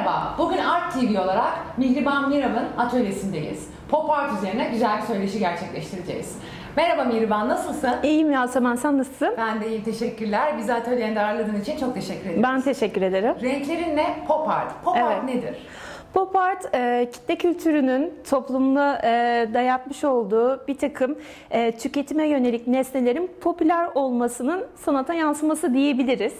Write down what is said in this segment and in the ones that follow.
Merhaba, bugün Art TV olarak Mihriban Mirab'ın atölyesindeyiz. Pop art üzerine güzel bir söyleşi gerçekleştireceğiz. Merhaba Mihriban, nasılsın? İyiyim Yasemen, sen nasılsın? Ben de iyiyim, teşekkürler. Bizi atölyende ağırladığın için çok teşekkür ederim. Ben teşekkür ederim. Renklerin ne? Pop art. Pop art nedir? Pop art, kitle kültürünün toplumda dayatmış olduğu bir takım tüketime yönelik nesnelerin popüler olmasının sanata yansıması diyebiliriz.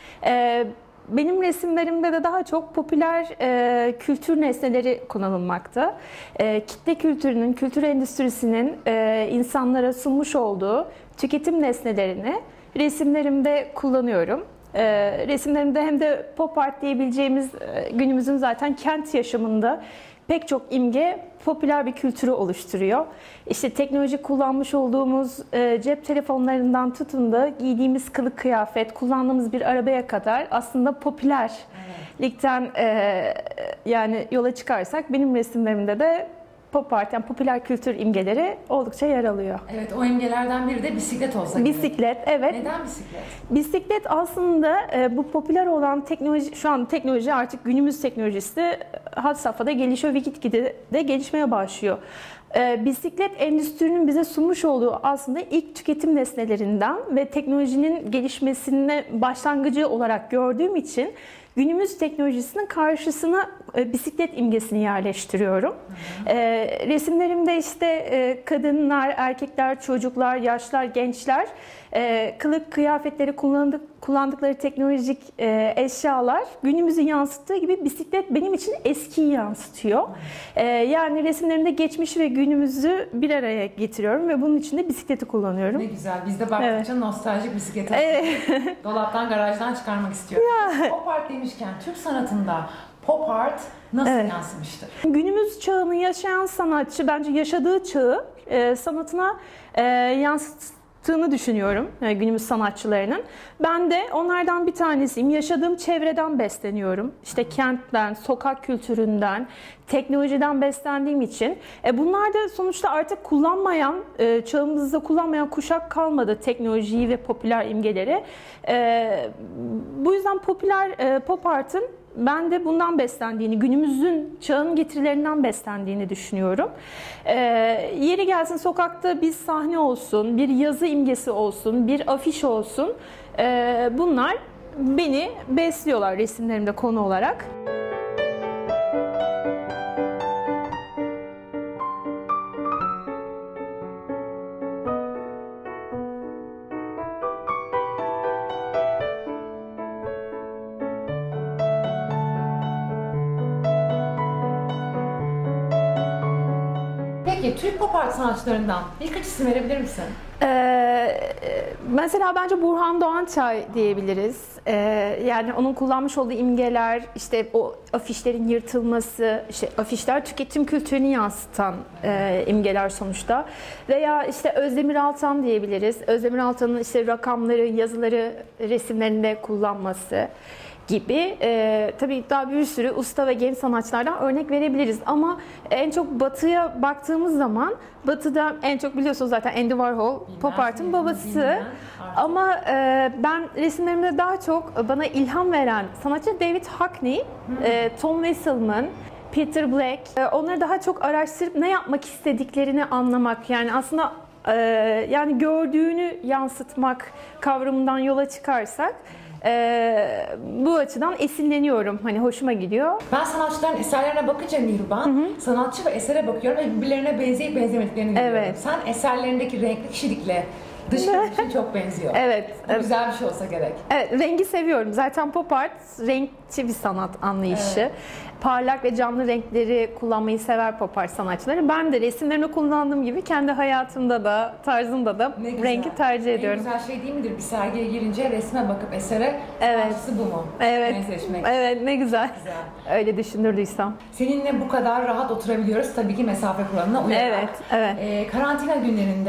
Benim resimlerimde de daha çok popüler kültür nesneleri kullanılmakta. Kitle kültürünün, kültür endüstrisinin insanlara sunmuş olduğu tüketim nesnelerini resimlerimde kullanıyorum. Resimlerimde hem de pop art diyebileceğimiz günümüzün zaten kent yaşamında pek çok imge popüler bir kültürü oluşturuyor. İşte teknolojik kullanmış olduğumuz cep telefonlarından tutun da giydiğimiz kılık kıyafet, kullandığımız bir arabaya kadar aslında popülerlikten yani yola çıkarsak benim resimlerimde de pop art, yani popüler kültür imgeleri oldukça yer alıyor. Evet, o imgelerden biri de bisiklet olsa gerek. Bisiklet, evet. Neden bisiklet? Bisiklet aslında bu popüler olan teknoloji, şu an teknoloji artık günümüz teknolojisi had safhada gelişiyor ve gitgide de gelişmeye başlıyor. Bisiklet endüstrinin bize sunmuş olduğu aslında ilk tüketim nesnelerinden ve teknolojinin gelişmesine başlangıcı olarak gördüğüm için günümüz teknolojisinin karşısına bisiklet imgesini yerleştiriyorum. Resimlerimde işte kadınlar, erkekler, çocuklar, yaşlılar, gençler kılık kıyafetleri kullandıkları teknolojik eşyalar günümüzü yansıttığı gibi bisiklet benim için eskiyi yansıtıyor. Yani resimlerimde geçmiş ve günümüzü bir araya getiriyorum ve bunun için de bisikleti kullanıyorum. Ne güzel. Biz de baktıkça nostaljik bisiklete dolaptan, garajdan çıkarmak istiyorum. Pop art demişken Türk sanatında pop art nasıl yansımıştır? Günümüz çağını yaşayan sanatçı bence yaşadığı çağı sanatına yansıttığını düşünüyorum günümüz sanatçılarının. Ben de onlardan bir tanesiyim. Yaşadığım çevreden besleniyorum. İşte kentten, sokak kültüründen, teknolojiden beslendiğim için. Bunlar da sonuçta artık kullanmayan, çağımızda kullanmayan kuşak kalmadı teknolojiyi ve popüler imgeleri. Bu yüzden popüler pop art'ın ben de bundan beslendiğini, günümüzün çağın getirilerinden beslendiğini düşünüyorum. Yeri gelsin sokakta bir sahne olsun, bir yazı imgesi olsun, bir afiş olsun. Bunlar beni besliyorlar resimlerimde konu olarak. Peki Türk pop art sanatçılarından birkaç isim verebilir misin? Mesela bence Burhan Doğançay diyebiliriz. Yani onun kullanmış olduğu imgeler, işte o afişlerin yırtılması, işte afişler tüketim kültürünü yansıtan imgeler sonuçta. Veya işte Özdemir Altan diyebiliriz. Özdemir Altan'ın işte rakamları, yazıları resimlerinde kullanması gibi. Tabii daha bir sürü usta ve genç sanatçılardan örnek verebiliriz. Ama en çok Batı'ya baktığımız zaman, Batı'da en çok biliyorsunuz zaten Andy Warhol, pop art'ın babası. Ama ben resimlerimde daha çok bana ilham veren sanatçı David Hockney, Tom Wesselman, Peter Black. Onları daha çok araştırıp ne yapmak istediklerini anlamak. Yani aslında yani gördüğünü yansıtmak kavramından yola çıkarsak bu açıdan esinleniyorum. Hani hoşuma gidiyor. Ben sanatçıların eserlerine bakınca Mihriban, sanatçı ve esere bakıyorum ve birbirlerine benzeyip benzemediklerini görüyorum. Sen eserlerindeki renkli kişilikle dış görünüşün çok benziyor. Bu güzel bir şey olsa gerek. Evet, rengi seviyorum. Zaten pop art renkçi bir sanat anlayışı. Parlak ve canlı renkleri kullanmayı sever pop art sanatçıları. Ben de resimlerini kullandığım gibi kendi hayatımda da, tarzımda da rengi tercih ediyorum. En güzel şey değil midir? Bir sergiye girince resme bakıp esere sanatçısı bu mu? Seçmek. Evet, ne güzel. Öyle düşünürdüysem. Seninle bu kadar rahat oturabiliyoruz. Tabii ki mesafe kuralına uyarak. Evet. Karantina günlerinde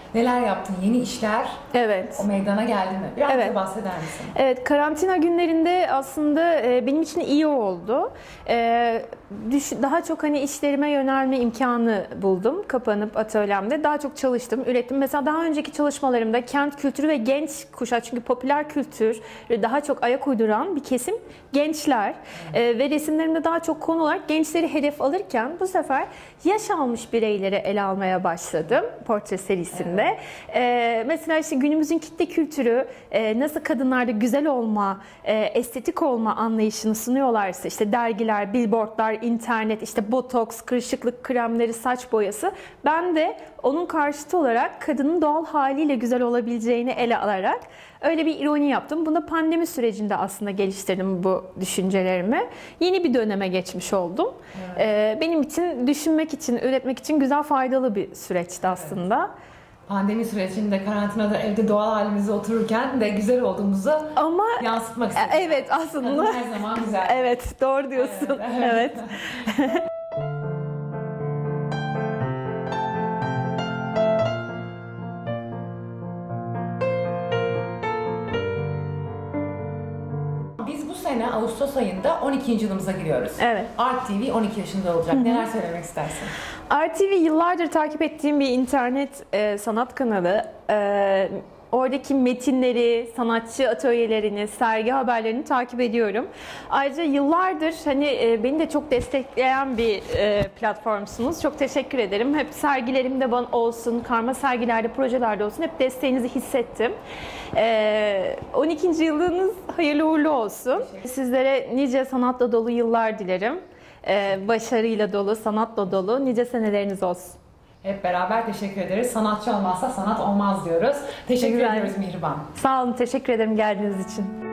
Neler yaptın? Yeni işler Evet. o meydana geldi mi? Biraz Evet. da bahseder misin? Evet, karantina günlerinde aslında benim için iyi oldu. Daha çok hani işlerime yönelme imkanı buldum kapanıp atölyemde. Daha çok çalıştım, ürettim. Mesela daha önceki çalışmalarımda kent kültürü ve genç kuşak, çünkü popüler kültür daha çok ayak uyduran bir kesim gençler. Ve resimlerimde daha çok konu olarak gençleri hedef alırken bu sefer yaş almış bireyleri ele almaya başladım portre serisinde. Mesela işte günümüzün kitle kültürü nasıl kadınlarda güzel olma, estetik olma anlayışını sunuyorlarsa, işte dergiler, billboardlar, internet, işte botoks, kırışıklık kremleri, saç boyası, ben de onun karşıtı olarak kadının doğal haliyle güzel olabileceğini ele alarak öyle bir ironi yaptım. Bunu pandemi sürecinde aslında geliştirdim bu düşüncelerimi. Yeni bir döneme geçmiş oldum. Evet. Benim için düşünmek için, üretmek için güzel, faydalı bir süreçti aslında. Evet. Pandemi sürecinde, karantinada evde doğal halimizde otururken de güzel olduğumuzu yansıtmak istedim. Evet, aslında. Kadın her zaman güzel. Evet, doğru diyorsun. Evet. Biz bu sene Ağustos ayında 12. yılımıza giriyoruz. Evet. Art TV 12 yaşında olacak. Neler söylemek istersin? Art TV yıllardır takip ettiğim bir internet sanat kanalı. Oradaki metinleri, sanatçı atölyelerini, sergi haberlerini takip ediyorum. Ayrıca yıllardır hani beni de çok destekleyen bir platformsunuz. Çok teşekkür ederim. Hep sergilerimde olsun, karma sergilerde, projelerde olsun hep desteğinizi hissettim. 12. yılınız hayırlı uğurlu olsun. Sizlere nice sanatla dolu yıllar dilerim. Başarıyla dolu, sanatla dolu nice seneleriniz olsun. Hep beraber teşekkür ederiz. Sanatçı olmazsa sanat olmaz diyoruz. Teşekkür ediyoruz Mihriban. Sağ olun, teşekkür ederim geldiğiniz için.